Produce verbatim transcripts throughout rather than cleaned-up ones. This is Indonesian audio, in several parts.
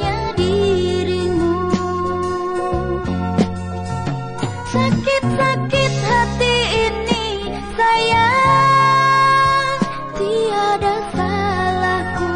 Sakit-sakit hati ini sayang, tiada salahku.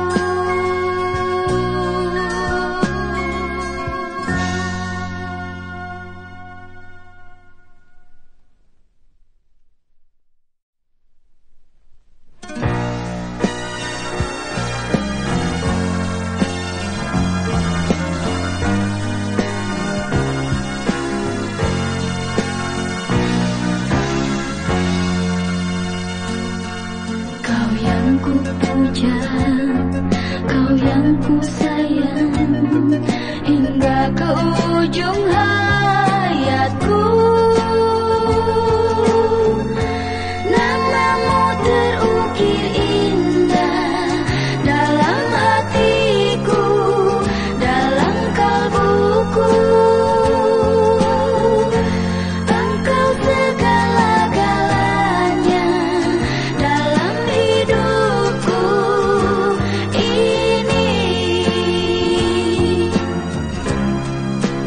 Ku puja, kau yang ku sayang, hingga ke ujung hayatku. Namamu terukir indah dalam hatiku, dalam kalbuku. Engkau segala-galanya dalam hidupku ini.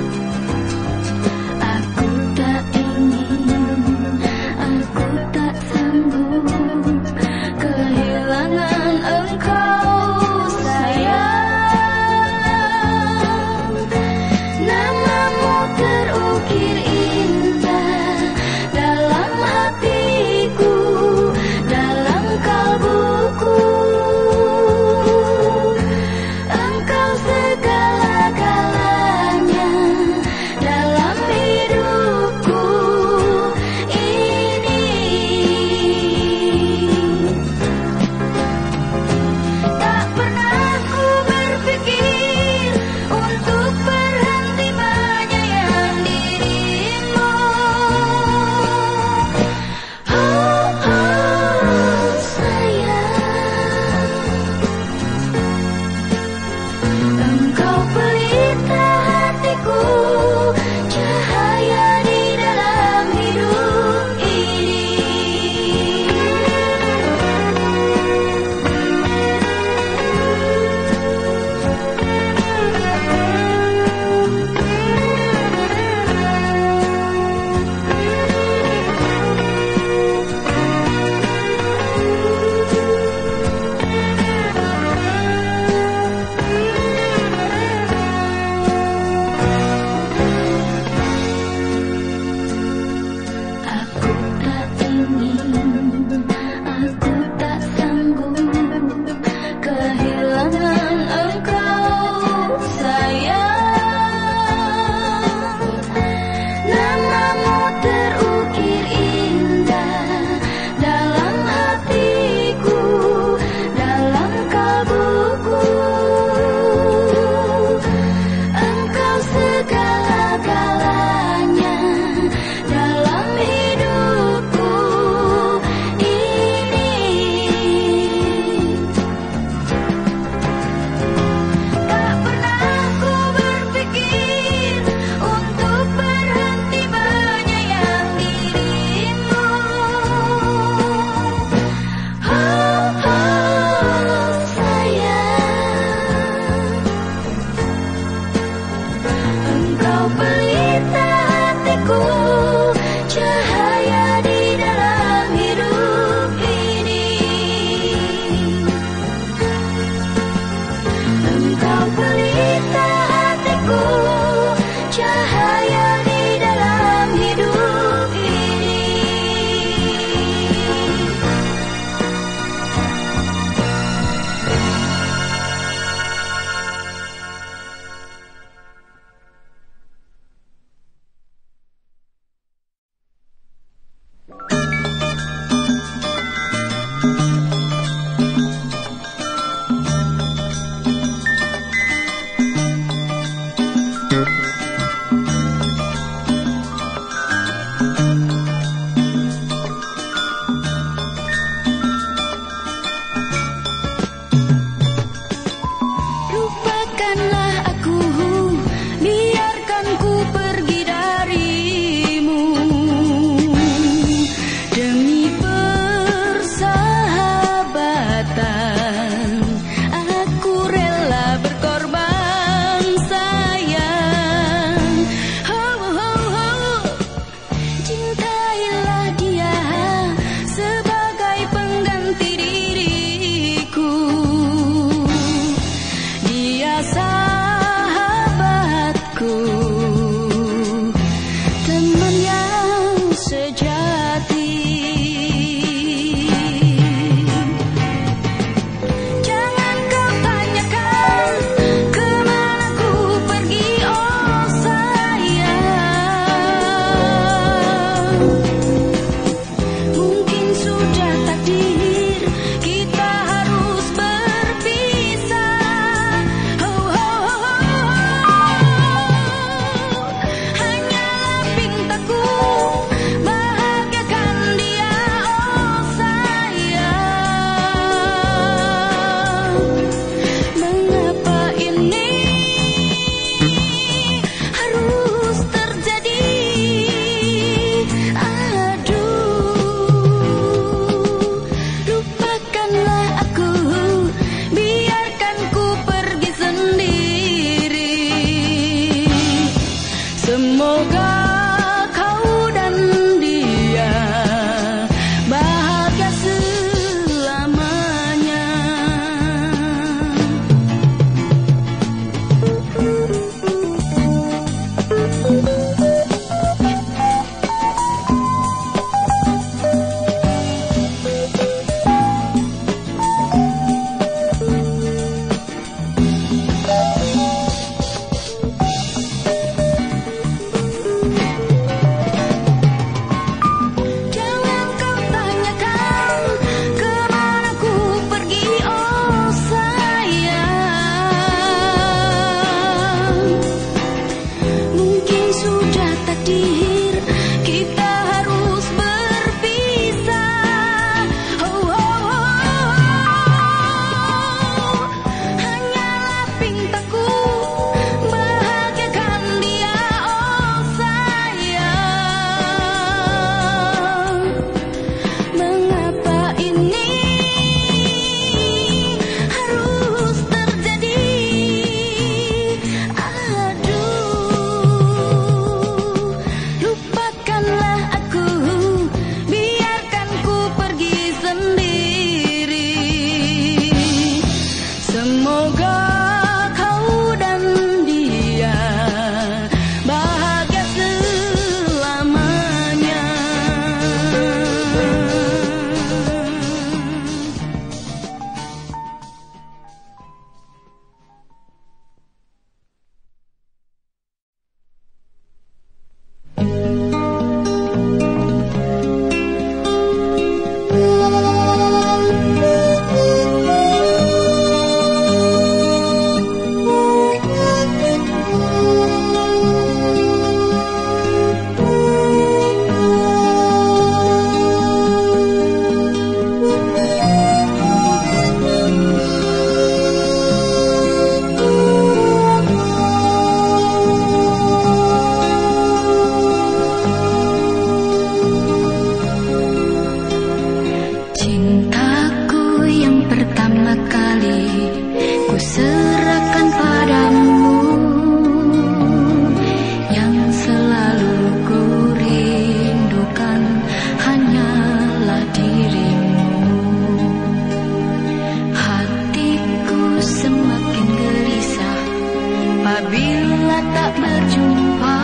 Apabila tak berjumpa,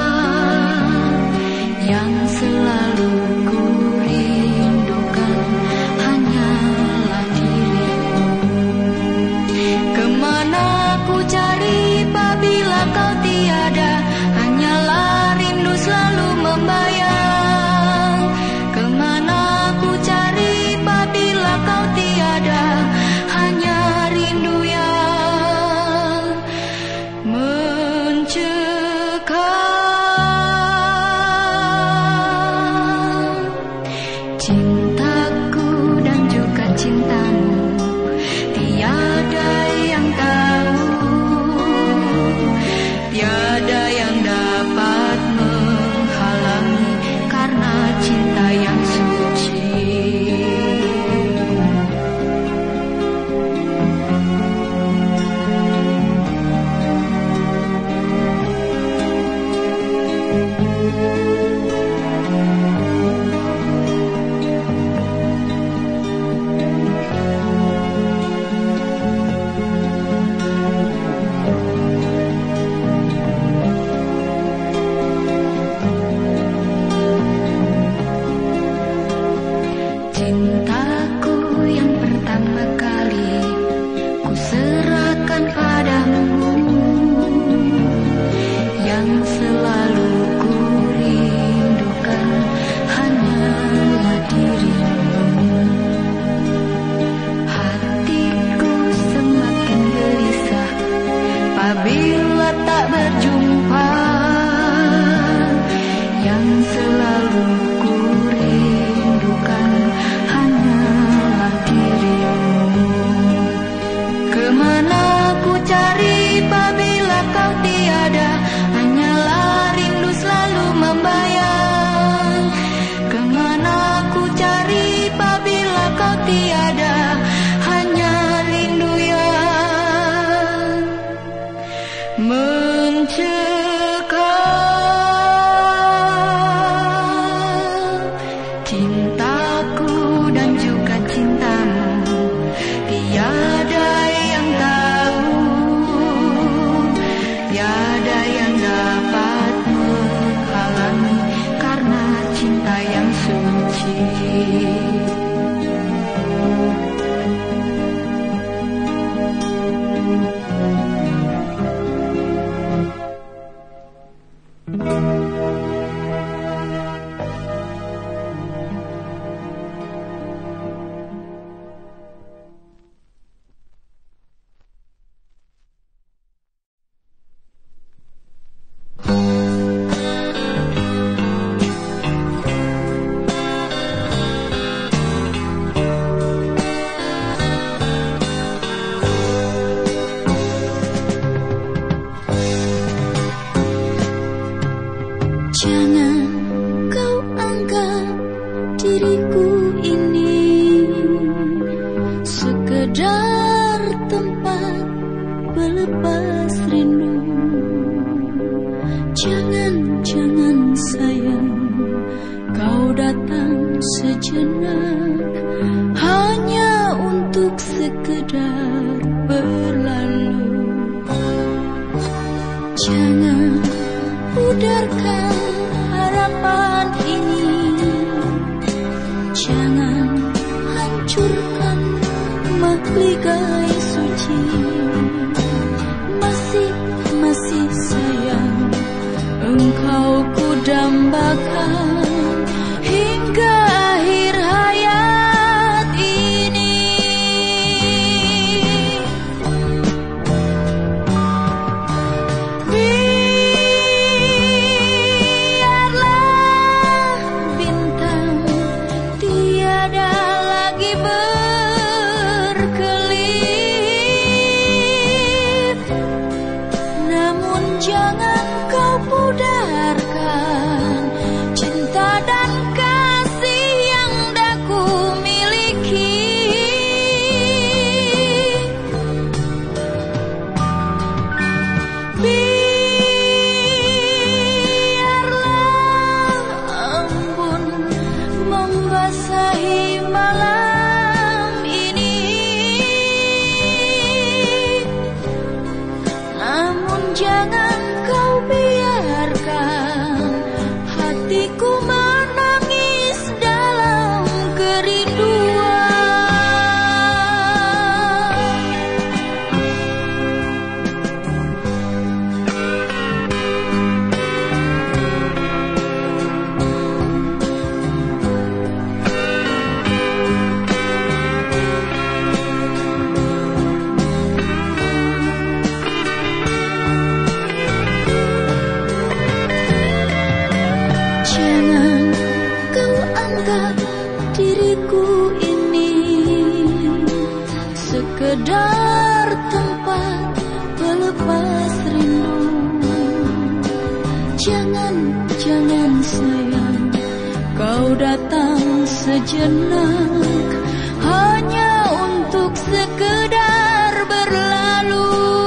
yang selalu ku rindukan hanyalah dirimu. Kemana ku cari apabila kau tiada, hanyalah rindu selalu membayang. Kemana ku cari apabila kau tiada, hanya rindu yang mencekam. Cintaku dan juga cintamu tiada yang tahu, tiada yang dapat menghalangi karena cinta yang suci. Cintaku yang pertama kali ku serahkan padamu, yang selalu ku rindukan hanyalah dirimu. Hatiku semakin gelisah apabila tak berjumpa, yang selalu ku rindukan hanyalah dirimu. Kemana ku cari apabila kau tiada, hanyalah rindu selalu membayang. Kemana ku cari apabila kau tiada, hanya rindu yang mencekam. Cintaku dan juga cintamu tiada yang tahu, tiada yang dapat menghalangi karena cinta yang suci. Jangan kau anggap diriku ini sekedar tempat pelepas rindu. Jangan, jangan sayang, kau datang sejenak hanya untuk sekedar berlalu. Jangan pudarkan harapan ini, jangan hancurkan mahligai suci. Masih, masih sayang, engkau ku dambakan hingga akhir hayat ini. Biarlah bintang tiada lagi berkelip, namun jangan kau pudarkan cinta dan kasih yang dah ku miliki. Biarlah embun membasahi malam ini, namun jangan sekedar tempat pelepas rindu. Jangan, jangan sayang, kau datang sejenak hanya untuk sekedar berlalu.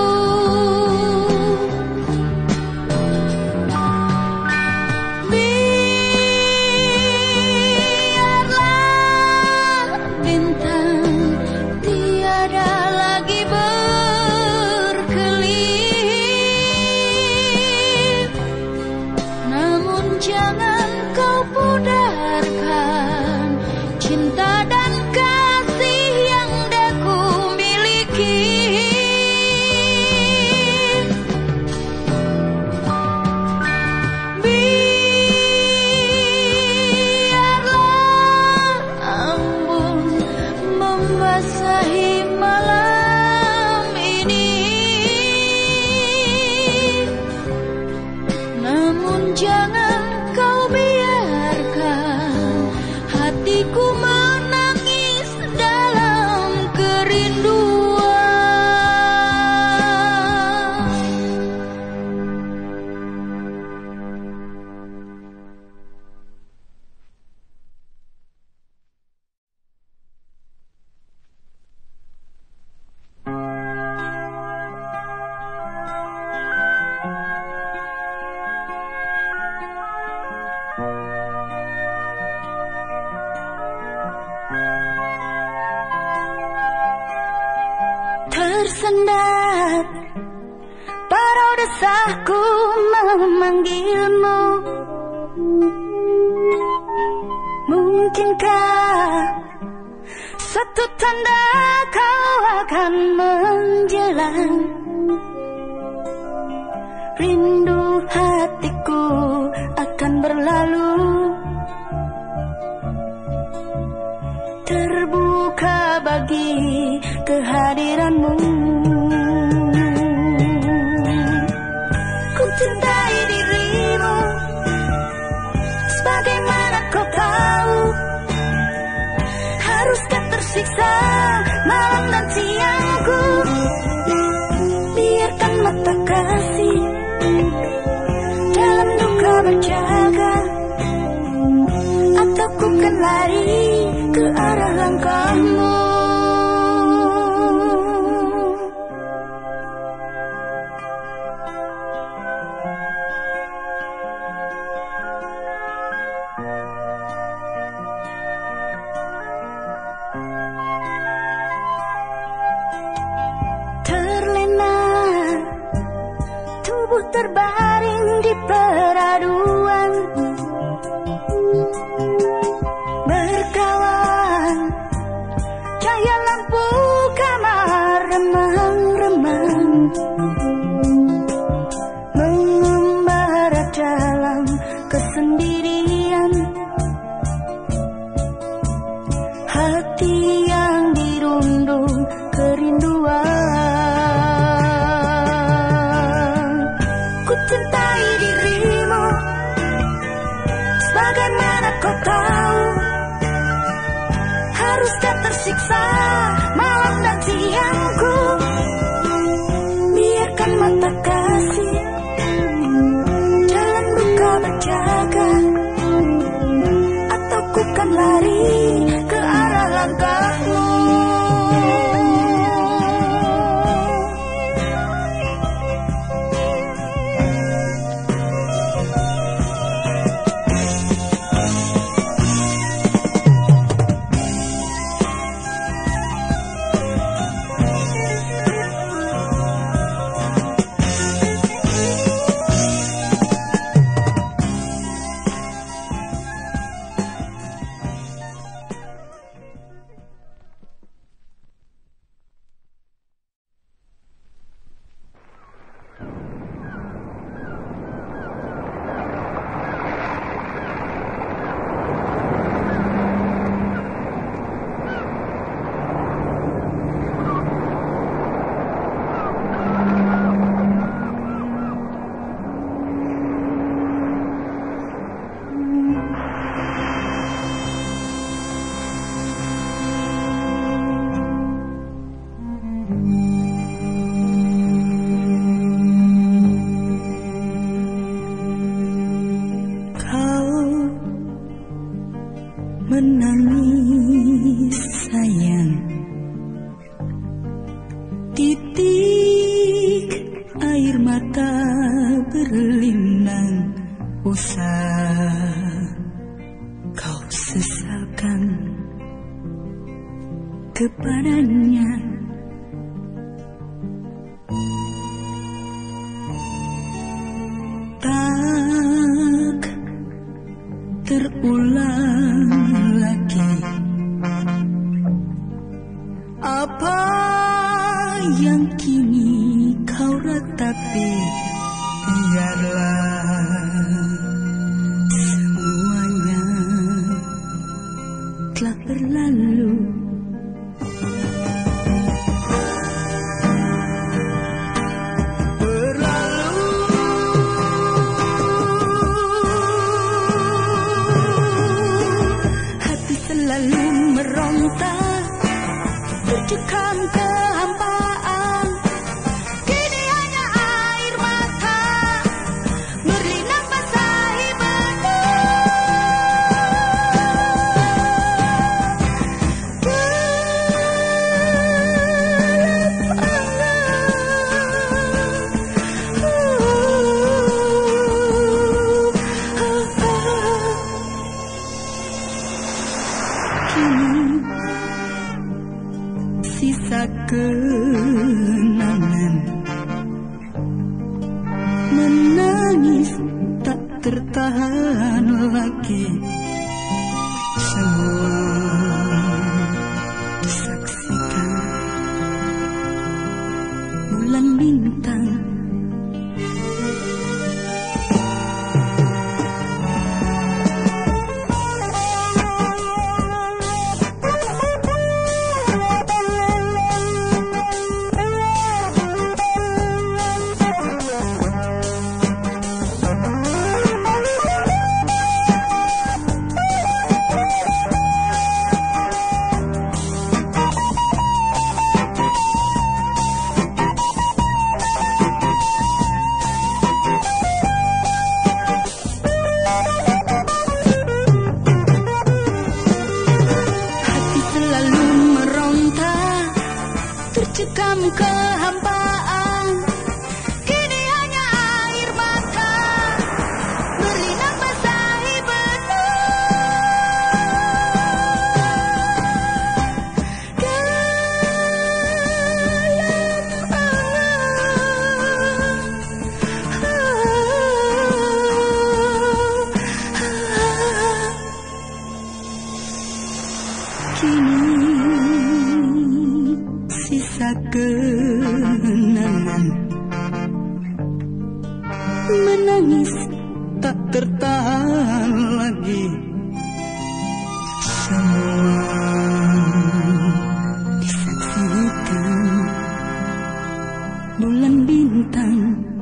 Jangan kau pudarkan cinta dan kasih yang dah ku miliki. Biarlah embun membasahi malam ini, namun jangan kau biarkan hatiku menangis dalam kerinduan. Tersendat parau desahku memanggilmu. Mungkinkah satu tanda kau akan menjelang? Rindu hatiku akan berlalu, terbuka bagi kehadiranmu. Ku cintai dirimu, sebagaimana kau tahu. Haruskah tersiksa malam dan siangku? Biarkan mata kasih dalam duka berjaga, atau ku kan lari ke arah langkahmu. Terlena tubuh terbaring di peraduan, berkawan cahaya lampu kamar remang-remang, mengembara dalam kesendirian. Hati yang dirundung kerinduan. Ku cintai dirimu, sebagaimana kau tahu. Haruskah tersiksa malam dan siangku? Biarkan mata kasih dalam duka berjaga, menangis sayang. Titik air mata berlinang, usah kau sesalkan kepadanya. Tak terulang lagi apa yang kini kau ratapi. Biarlah semuanya telah berlalu. Lalu meronta, tercekam kehampaan. Kini hanya air mata berlinang basahi benung. Sisa kenangan menangis tak tertahan lagi. Semua disaksikan bulan bintang. Tercekam kehampaan, kini hanya air mata berlinang basahi sisa kenangan menangis tak tertahan lagi. Semua disaksikan bulan bintang.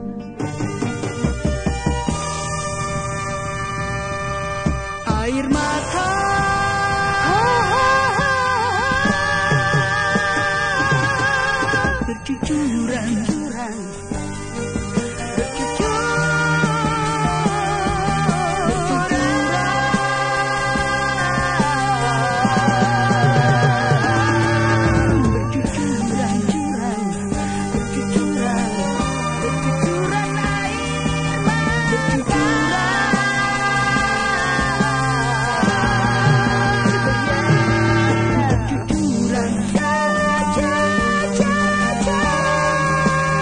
Air mata bercucuran, bercucuran, bercucuran, bercucuran, bercucuran air mata. Bercucuran saja, saja.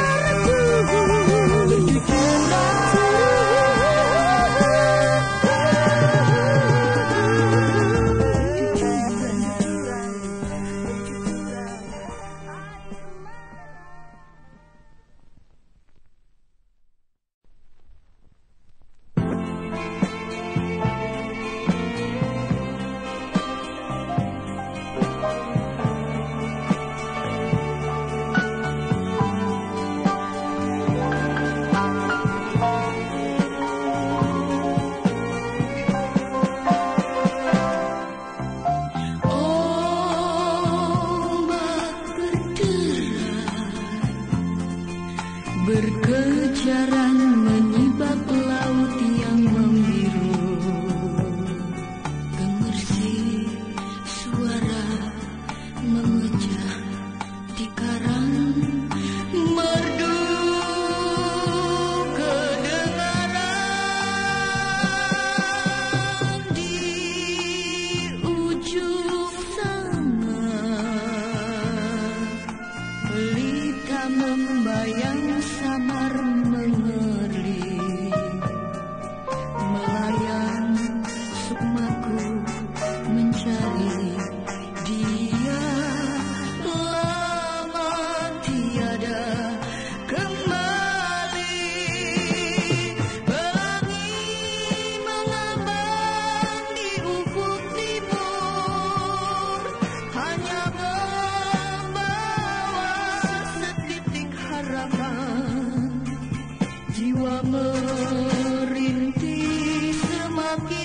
merintih semakin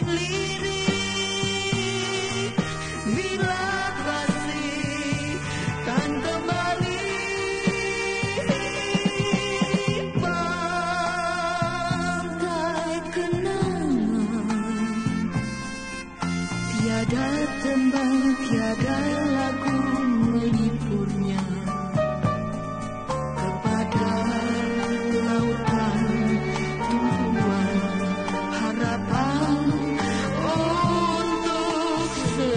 lirik bila kasih kan kembali. Pantai kenangan tiada tembang, tiada lagu melipurnya kepada lautan tumpuan harapan untuk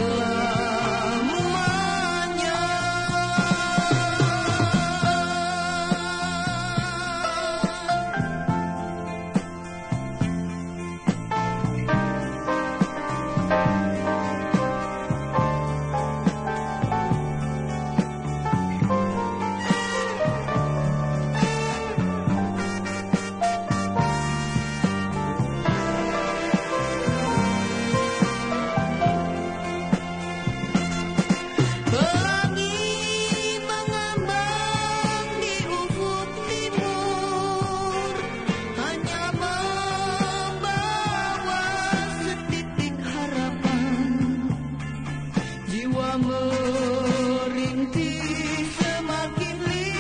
selamanya. Pelangi mengambang di ufuk timur, hanya membawa setitik harapan. Jiwa merintih semakin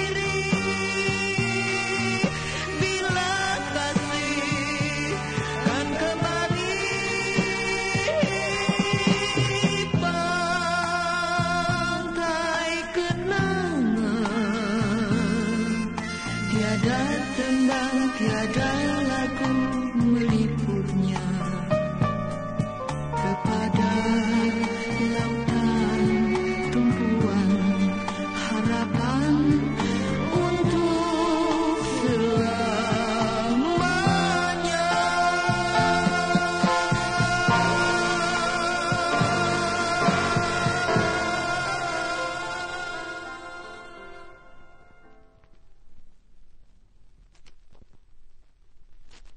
lirik bila kasih kan kembali. Pantai kenangan tiada tembang, tiada